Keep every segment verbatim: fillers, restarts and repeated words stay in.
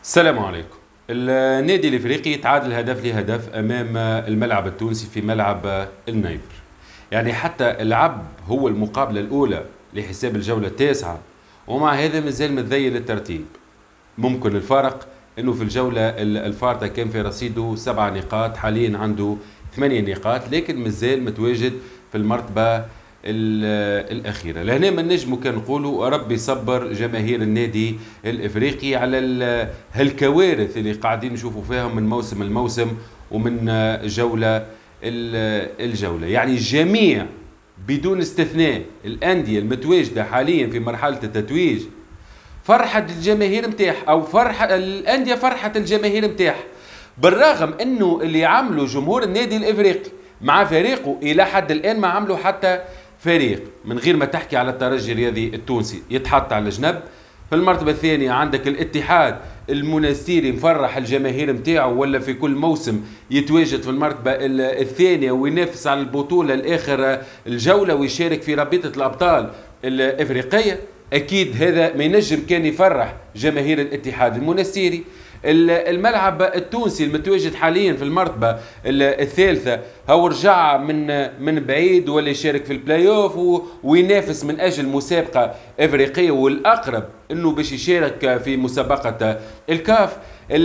السلام عليكم. النادي الافريقي تعادل هدف لهدف امام الملعب التونسي في ملعب النيبر. يعني حتى لعب هو المقابله الاولى لحساب الجوله التاسعه، ومع هذا مازال متذيل الترتيب. ممكن الفارق انه في الجوله الفارطه كان في رصيده سبع نقاط، حاليا عنده ثمانية نقاط، لكن مازال متواجد في المرتبه الأخيرة. لهنا ما نجمو كان نقولوا ربي صبر جماهير النادي الإفريقي على هالكوارث اللي قاعدين نشوفوا فيهم من موسم الموسم ومن جولة الجولة. يعني الجميع بدون استثناء الأندية المتواجدة حاليا في مرحلة التتويج فرحة الجماهير متاح، أو فرحة الأندية فرحة الجماهير متاح، بالرغم أنه اللي عملوا جمهور النادي الإفريقي مع فريقه إلى حد الآن ما عملوا حتى فريق. من غير ما تحكي على الترجي الرياضي التونسي يتحط على جنب. في المرتبة الثانية عندك الاتحاد المنستيري مفرح الجماهير متاعه، ولا في كل موسم يتواجد في المرتبة الثانية وينافس على البطولة الآخر الجولة ويشارك في رابطة الأبطال الإفريقية. أكيد هذا ما ينجم كان يفرح جماهير الاتحاد المنستيري. الملعب التونسي المتواجد حاليا في المرتبه الثالثه هو رجع من من بعيد ولا يشارك في البلاي اوف وينافس من اجل مسابقه افريقيه، والاقرب انه باش يشارك في مسابقه الكاف.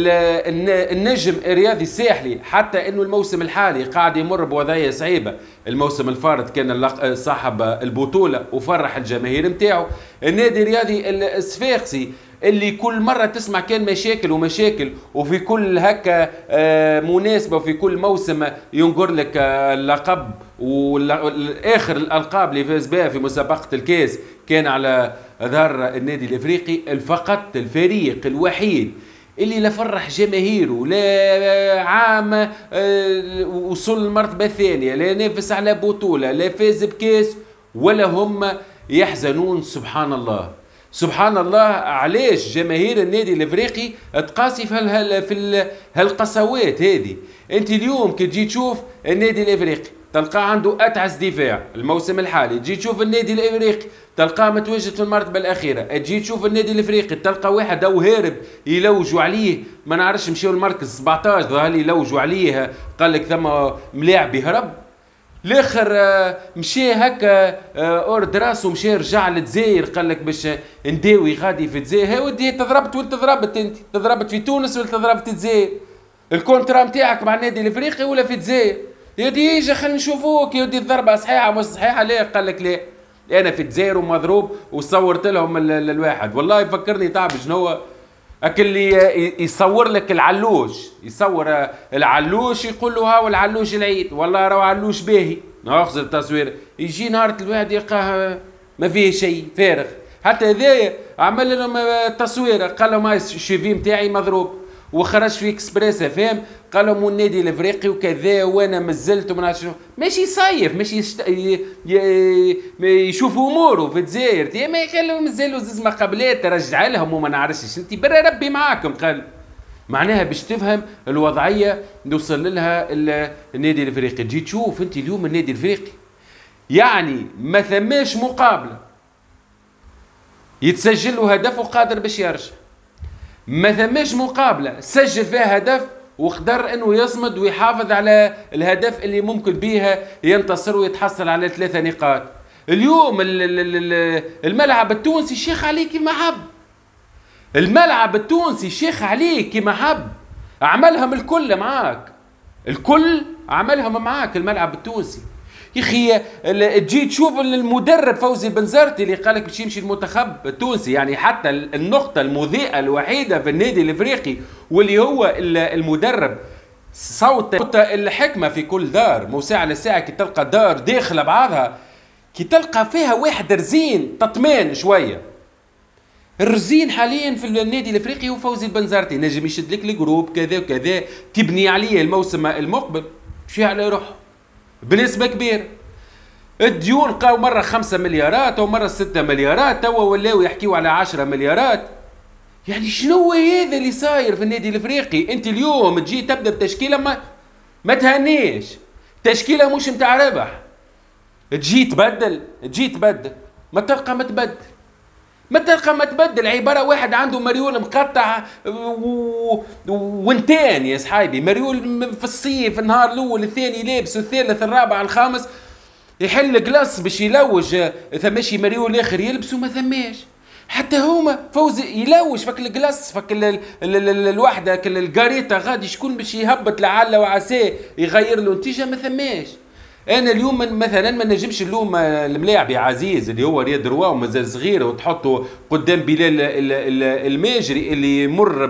النجم الرياضي الساحلي حتى انه الموسم الحالي قاعد يمر بوضعيه صعيبه. الموسم الفارط كان صاحب البطوله وفرح الجماهير نتاعو. النادي الرياضي الصفاقسي اللي كل مرة تسمع كان مشاكل ومشاكل، وفي كل هكا مناسبة وفي كل موسم ينقر لك اللقب، والآخر الألقاب اللي فاز بها في مسابقة الكاس كان على ظهر النادي الإفريقي. فقط الفريق الوحيد اللي لا فرح جماهيره، لا عام وصل المرتبة الثانية، لا نافس على بطولة، لا فاز بكاس، ولا هم يحزنون. سبحان الله سبحان الله. علاش جماهير النادي الافريقي تقاسي في هال في هالقسوات هذه؟ انت اليوم كي تجي تشوف النادي الافريقي تلقى عنده اتعس دفاع الموسم الحالي، تجي تشوف النادي الافريقي تلقاه متواجد في المرتبه الاخيره، تجي تشوف النادي الافريقي تلقى واحد او هارب يلوجوا عليه، ما نعرفش مشيو المركز سبعطاش ظهر لي يلوجوا عليه، قال لك ثم ملاعب يهرب. الاخر مشي هكا اورد راسه، مشي رجع للجزائر قال لك باش نداوي غادي في الجزائر. هاي ودي تضربت ولا تضربت؟ انت تضربت في تونس ولا تضربت في الجزائر؟ الكونترا نتاعك مع النادي الافريقي ولا في الجزائر؟ يا دي اجا خلينا نشوفوك يا ودي الضربه صحيحه مش صحيحه. لا قال لك لا انا في الجزائر ومضروب، وصورت لهم الواحد والله يفكرني تعب شنو اكل اللي يصور لك العلوش، يصور العلوش يقول له هاو العلوش العيد، والله راهو علوش باهي ناخذ التصوير، يجي نهار الواحد يلقاه ما فيه شيء فارغ. حتى هذايا عمل لهم تصويره قال لهم هاي الشيفي نتاعي مضروب، وخرج في اكسبريس فهم قال لهم النادي الافريقي وكذا وانا مازلت وما نعرفش شنو، ماشي يصيف ماشي يشت... ي... ي... يشوف اموره في الجزائر، ما يخلوا مازالوا زوز مقابلات رجع لهم وما نعرفش انت برا ربي معاكم. قال معناها باش تفهم الوضعيه اللي وصل لها النادي الافريقي. تجي تشوف انت اليوم النادي الافريقي يعني ما ثماش مقابله يتسجل له هدف وقادر باش يرجع، ما ثماش مقابله سجل فيها هدف وقدر انه يصمد ويحافظ على الهدف اللي ممكن بيها ينتصر ويتحصل على ثلاثة نقاط. اليوم الملعب التونسي شيخ عليه كيما حب، الملعب التونسي شيخ عليه كيما حب، عملهم الكل معاك، الكل عملهم معاك الملعب التونسي. يا اخي تجي تشوف المدرب فوزي بنزرتي اللي قال لك باش يمشي المنتخب التونسي، يعني حتى النقطة المضيئة الوحيدة في النادي الافريقي واللي هو المدرب صوت الحكمة في كل دار، مو ساعة لساعة كي تلقى دار داخلة بعضها كي تلقى فيها واحد رزين تطمين شوية. الرزين حاليا في النادي الافريقي هو فوزي البنزرتي، نجم يشد لك الجروب كذا وكذا تبني عليه الموسم المقبل مشي على روحه بنسبة كبيرة. الديون قاو مرة خمسة مليارات ومرة ستة مليارات، توا ولاو يحكيوا على عشرة مليارات. يعني شنو هذا اللي صاير في النادي الافريقي؟ انت اليوم تجي تبدا بتشكيلة ما ما تهنيش، تشكيلة مش متاع ربح، تجي تبدل تجي تبدل ما تلقى متبدل. ما تلقى ما تبدل عباره واحد عنده مريول مقطع و... وانتين يا صحابي، مريول في الصيف النهار الاول الثاني لابس والثالث الرابع الخامس يحل قلص باش يلوج، ثماشي مريول اخر يلبسه ما ثماش. حتى هما فوز يلوج فك القلص فك ال ال ال ال الوحده القاريطه غادي شكون باش يهبط لعل وعساه يغير له نتيجه ما ثماش. انا اليوم من مثلا ما نجمش نلوم الملاعب يا عزيز اللي هو رياض روا ومازال صغير وتحطه قدام بلال الماجري اللي يمر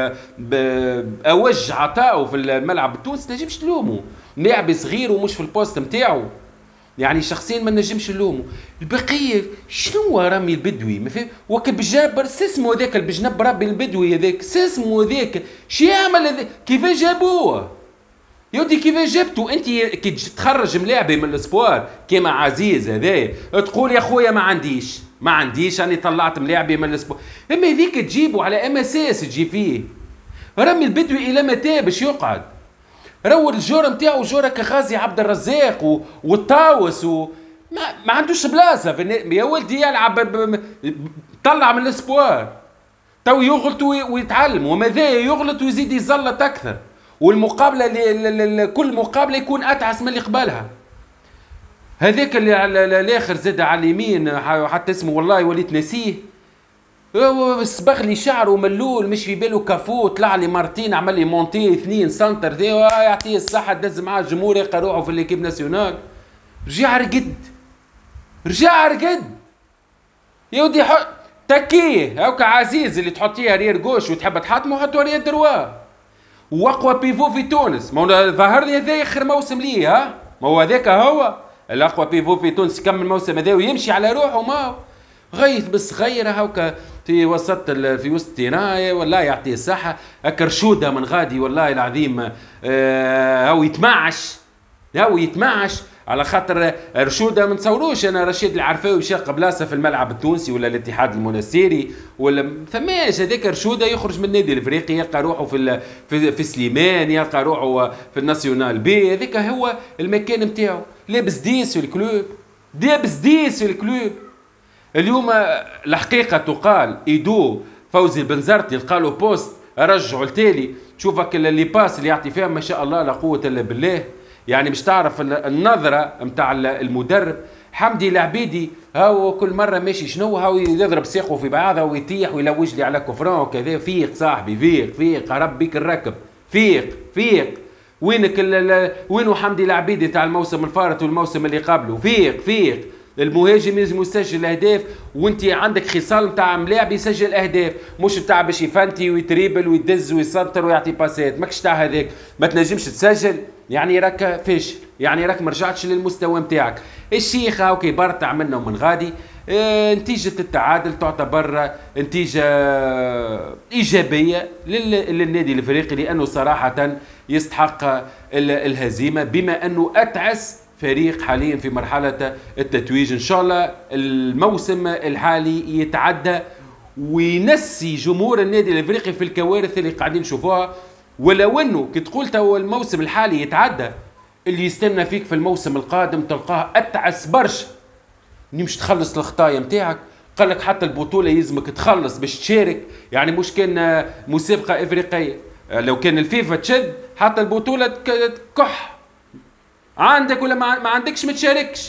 باوج عطائه في الملعب التونسي، نجمش تلومه. لاعب صغير ومش في البوست نتاعو، يعني شخصيا ما نجمش نلومه. البقيه شنو رامي البدوي ما فهم وكب جاب اسمه هذاك البجنب ربي البدوي هذاك اسمه هذاك شو يعمل هذاك كيفاش جابوه يودي كيفاش جبتو انت كي تخرج ملاعبي من الاسبوار كيما عزيز هذا تقول يا خويا ما عنديش ما عنديش اني طلعت ملاعبي من الاسبوع، اما هذيك تجيبه على ام اساس تجي فيه. رامي البدوي الى متى باش يقعد؟ رو الجور نتاعو جوره كغازي عبد الرزاق والطاوس و ما, ما عندوش بلاصه يا ولدي يلعب طلع من الاسبوار تو يغلط ويتعلم وماذا يغلط ويزيد يزلط اكثر، والمقابله كل مقابله يكون اتعس من اللي قبلها. هذاك اللي على الاخر زاد على اليمين حتى اسمه والله وليت ناسيه، صبغ لي شعره ملول مش في باله كافو، طلع لي مرتين عمل لي مونتي اثنين سنتر ذي يعطيه الصحه دز معاه الجمهور يلقى روحه في ليكيب ناسيونال. رجع رقد رجع رقد يا ودي حط تكيه هاكا عزيز اللي تحطيها رير جوش وتحب تحطمه حطوا رير دروا. واقوى بيفو في تونس ما هو ظهر لي هذا اخر موسم ليه، ها ما هو هذاك هو الاقوى بيفو في تونس يكمل الموسم هذا ويمشي على روحه. ما غيث بالصغيره هاكا في وسط في وسط تيناي والله يعطيه الصحه. هكا رشوده من غادي والله العظيم آه هو يتمعش هو يتمعش على خاطر رشوده ما نتصوروش انا رشيد العرفاوي شاق بلاصه في الملعب التونسي ولا الاتحاد المنستيري ولا ثماش. هذاك رشوده يخرج من النادي الافريقي يلقى روحه في في, في سليمان يلقى روحه في الناسيونال بي، هذاك هو المكان نتاعو. لابس ديس في الكلوب لابس ديس في الكلوب. اليوم الحقيقه تقال ايدو فوزي البنزرتي لقى له بوست رجعوا التالي تشوفك اللي باس اللي يعطي فيها ما شاء الله لا قوه الا بالله، يعني مش تعرف النظره نتاع المدرب. حمدي العبيدي هاو كل مره ماشي شنو هاو يضرب ساقه في بعضها ويطيح ويلوج لي على كفران وكذا. فيق صاحبي فيق فيق ربيك الركب فيق فيق وينك وينو حمدي العبيدي تاع الموسم الفارط والموسم اللي قبله؟ فيق فيق المهاجم لازم يسجل اهداف وانت عندك خصال نتاع ملاعب يسجل اهداف مش نتاع باش يفنتي ويتريبل ويدز ويسنتر ويعطي باسات. ماكش تاع هذاك ما تنجمش تسجل يعني راك فاشل، يعني راك ما رجعتش للمستوى نتاعك. الشيخ هاو كبرت منه من غادي. اه نتيجة التعادل تعتبر نتيجة إيجابية للنادي الافريقي لأنه صراحة يستحق الهزيمة بما أنه أتعس فريق حاليا في مرحلة التتويج. إن شاء الله الموسم الحالي يتعدى وينسي جمهور النادي الافريقي في الكوارث اللي قاعدين نشوفوها. ولو انه كي تقول تو الموسم الحالي يتعدى اللي يستنى فيك في الموسم القادم تلقاه اتعس برشا. مش تخلص الخطايا نتاعك، قال لك حتى البطوله يلزمك تخلص باش تشارك، يعني مش كان مسابقه افريقيه لو كان الفيفا تشد حتى البطوله تكح عندك ولا ما عندكش ما تشاركش.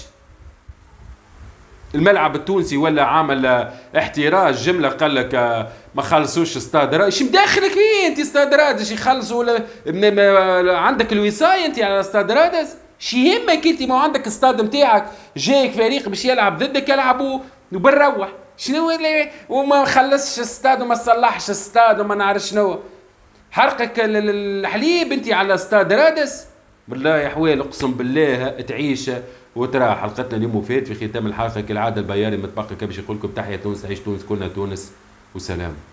الملعب التونسي ولا عامل احتراز جمله قال لك ما خلصوش استاد ايش مداخلك فيه انت استاد رادس يخلصوا ولا عندك الوصايه انت على استاد رادس؟ شي يهمك انت ما عندك استاد نتاعك جايك فريق باش يلعب ضدك يلعبوا وبنروح شنو وما خلصش استاد وما صلحش استاد وما نعرف شنو حرقك الحليب انت على استاد رادس. بالله يا حويل اقسم بالله تعيش وترى حلقتنا اليوم مفيد في ختام الحلقه كالعاده البياري متبقى باش يقول لكم تحيه تونس عيش تونس كلنا تونس وسلام.